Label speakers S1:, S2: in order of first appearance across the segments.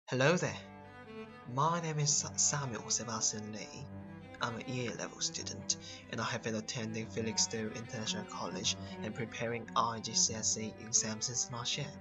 S1: Hello there. My name is Samuel Sebastian Lee. I'm a year level student and I have been attending Felixstowe International College and preparing IGCSE exams since last year.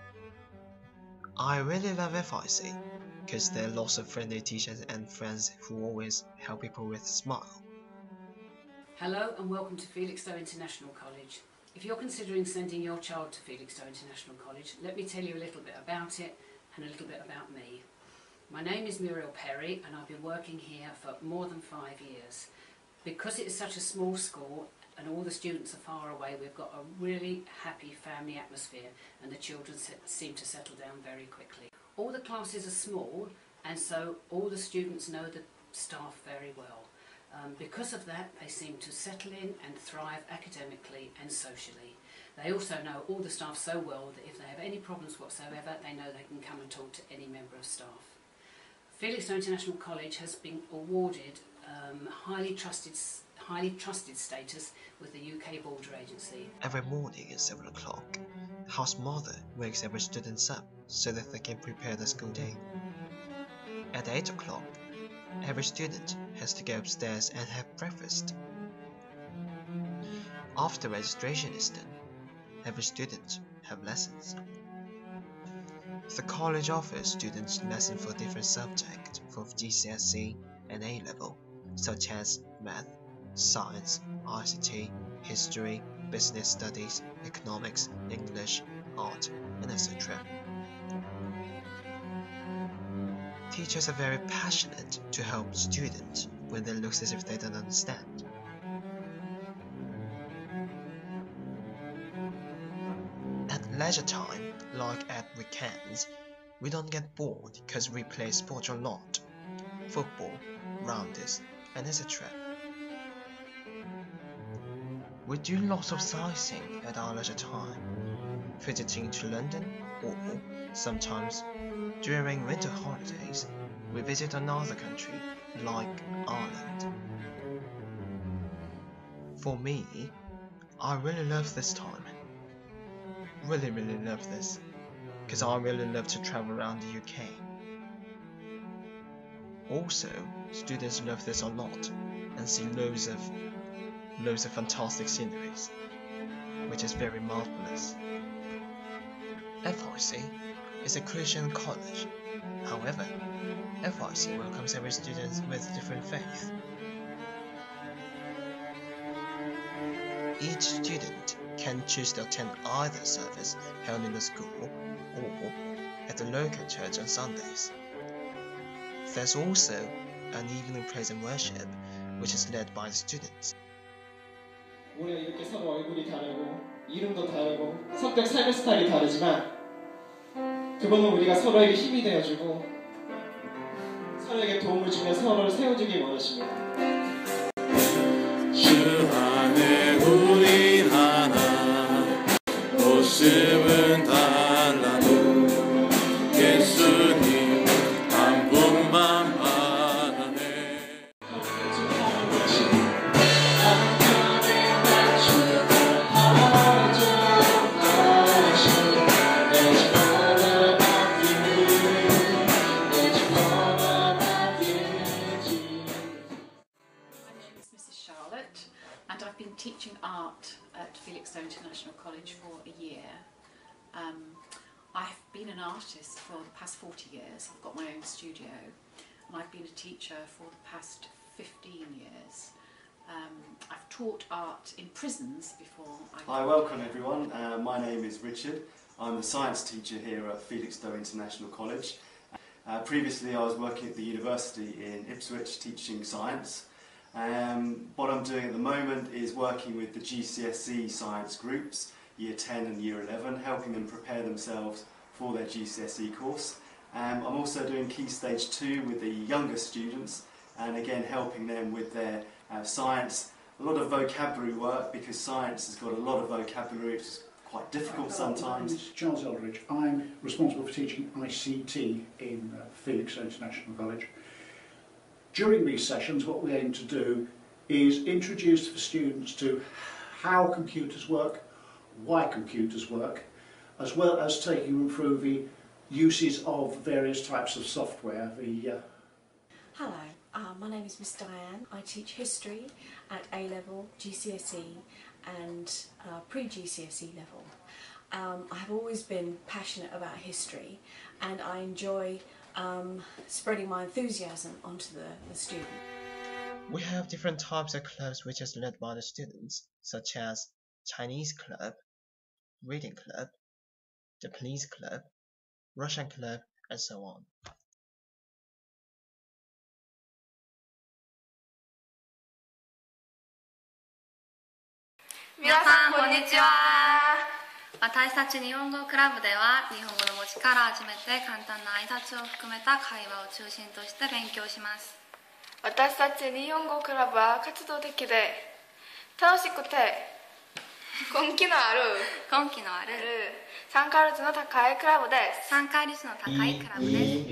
S1: I really love FIC because there are lots of friendly teachers and friends who always help people with a smile.
S2: Hello and welcome to Felixstowe International College. If you're considering sending your child to Felixstowe International College, let me tell you a little bit about it and a little bit about me. My name is Muriel Perry and I've been working here for more than 5 years. Because it is such a small school and all the students are far away, we've got a really happy family atmosphere and the children seem to settle down very quickly. All the classes are small and so all the students know the staff very well. Because of that, they seem to settle in and thrive academically and socially. They also know all the staff so well that if they have any problems whatsoever, they know they can come and talk to any member of staff. Felixstowe International College has been awarded highly trusted status with the UK Border Agency.
S1: Every morning at 7 o'clock, house mother wakes every student up so that they can prepare the school day. At 8 o'clock, every student has to go upstairs and have breakfast. After registration is done, every student have lessons. The college offers students lessons for different subjects for GCSE and A-level, such as math, science, ICT, history, business studies, economics, English, art, and etc. Teachers are very passionate to help students when they look as if they don't understand. At leisure time, like at weekends, we don't get bored because we play sport a lot. Football, rounders, and etc. We do lots of sightseeing at our leisure time, visiting to London, or sometimes during winter holidays, we visit another country like Ireland. For me, I really love this time. Really love this, because I really love to travel around the UK. Also, students love this a lot and see loads of fantastic sceneries, which is very marvelous. FIC is a Christian college. However, FIC welcomes every student with different faith. Each student can choose to attend either service held in the school or at the local church on Sundays. There's also an evening praise and worship, which is led by the students.
S3: 우리가 이렇게 서로 얼굴이 다르고 이름도 다르고 성격 삶의 스타일이 다르지만 그분은 우리가 서로에게 힘이 되어주고 서로에게 도움을 주며 서로를 세워주길 원하십니다.
S4: 주 안에 우리 하나 모습은 달라도 예수님 한 분만 바라네.
S5: And I've been teaching art at Felixstowe International College for a year. I've been an artist for the past 40 years. I've got my own studio and I've been a teacher for the past 15 years. I've taught art in prisons before.
S6: Hi, welcome everyone. My name is Richard. I'm the science teacher here at Felixstowe International College. Previously I was working at the university in Ipswich teaching science. What I'm doing at the moment is working with the GCSE science groups, Year 10 and Year 11, helping them prepare themselves for their GCSE course. I'm also doing Key Stage 2 with the younger students and again helping them with their science. A lot of vocabulary work because science has got a lot of vocabulary, which is quite difficult sometimes.
S7: My name is Charles Eldridge. I'm responsible for teaching ICT in Felixstowe International College. During these sessions, what we aim to do is introduce the students to how computers work, why computers work, as well as taking them through the uses of various types of software.
S8: Hello, my name is Miss Diane. I teach history at A-level, GCSE and pre-GCSE level. I have always been passionate about history and I enjoy spreading my enthusiasm onto the student.
S1: We have different types of clubs which is led by the students, such as Chinese club, reading club, Japanese club, Russian club, and so on.
S9: 皆さんこんにちは。私たち日本語クラブでは日本語の文字から始めて簡単な挨拶を含めた会話を中心として勉強します。
S10: 私たち日本語クラブは活動的で楽しくて根気のある参加率の高いクラブです。
S9: 参加率の高いクラブです。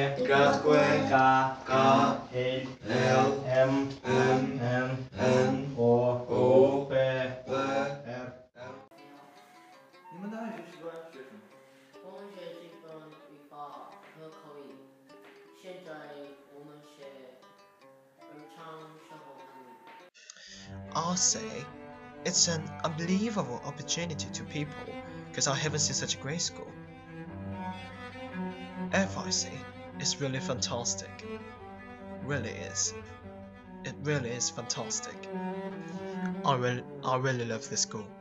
S1: I'll say it's an unbelievable opportunity to people because I haven't seen such a great school. FIC is really fantastic. Really is. It really is fantastic. I really love this school.